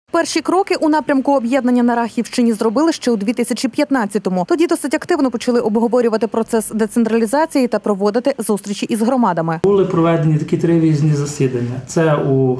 Перші кроки у напрямку об'єднання на Рахівщині зробили ще у 2015-му. Тоді досить активно почали обговорювати процес децентралізації та проводити зустрічі із громадами. Були проведені такі 3 різні засідання. Це у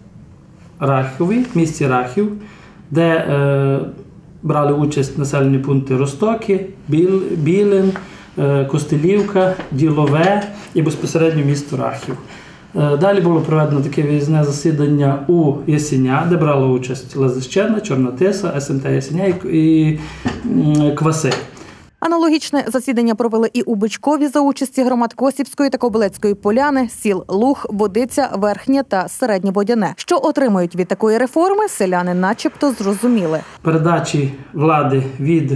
Рахові, місті Рахів, де брали участь населені пункти Ростоки, Білин, Костелівка, Ділове і безпосередньо місто Рахів. Далі було проведено таке виїзне засідання у Ясеня, де брала участь Лазищена, Чорна Тиса, СМТ Ясеня і Кваси. Аналогічне засідання провели і у Бичкові за участі громад Косівської та Кобилецької Поляни, сіл Луг, Водиця, Верхнє та Середнє Водяне. Що отримують від такої реформи, селяни начебто зрозуміли. Передачі влади від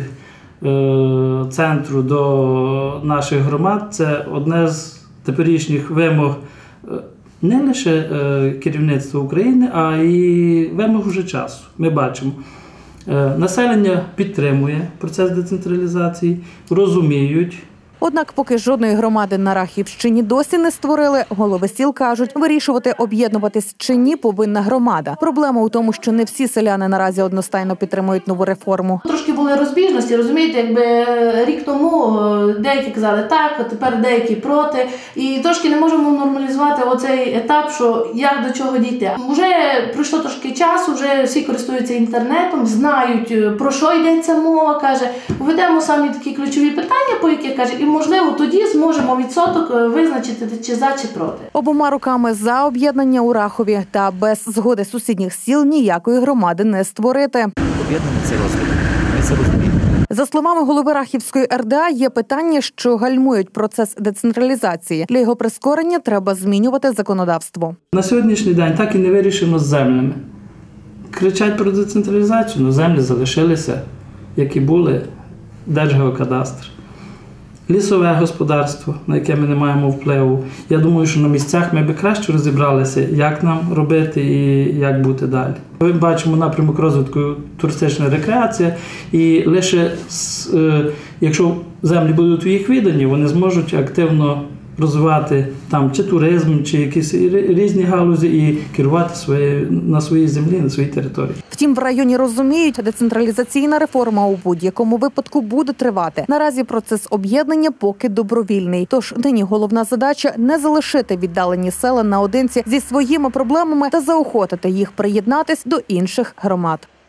центру до наших громад – це одне з теперішніх вимог не лише керівництва України, а й вимог уже часу. Ми бачимо, населення підтримує процес децентралізації, розуміють. Однак, поки жодної громади на Рахівщині досі не створили, голови сіл кажуть, вирішувати, об'єднуватись чи ні, повинна громада. Проблема у тому, що не всі селяни наразі одностайно підтримують нову реформу. Трошки були розбіжності, розумієте, якби рік тому деякі казали так, а тепер деякі проти. І трошки не можемо нормалізувати оцей етап, що як до чого дійти. Вже пройшло трошки часу, вже всі користуються інтернетом, знають, про що йдеться мова, каже, введемо самі такі ключові питання, по яких, каже, і можливо, тоді зможемо відсоток визначити, чи за, чи проти. Обома руками за об'єднання у Рахові та без згоди сусідніх сіл ніякої громади не створити. Об'єднання – це розвиток. Ми це розуміємо. За словами голови Рахівської РДА, є питання, що гальмують процес децентралізації. Для його прискорення треба змінювати законодавство. На сьогоднішній день так і не вирішено з землями. Кричать про децентралізацію, але землі залишилися, як і були, Держгеокадастр. Лісове господарство, на яке ми не маємо впливу. Я думаю, що на місцях ми б краще розібралися, як нам робити і як бути далі. Ми бачимо напрямок розвитку туристична рекреація, і лише якщо землі будуть у їх відданні, вони зможуть активно розвивати там чи туризм, чи якісь різні галузі і керувати на своїй землі, на своїй території. Втім, в районі розуміють, децентралізаційна реформа у будь-якому випадку буде тривати. Наразі процес об'єднання поки добровільний. Тож нині головна задача – не залишити віддалені села наодинці зі своїми проблемами та заохотити їх приєднатись до інших громад.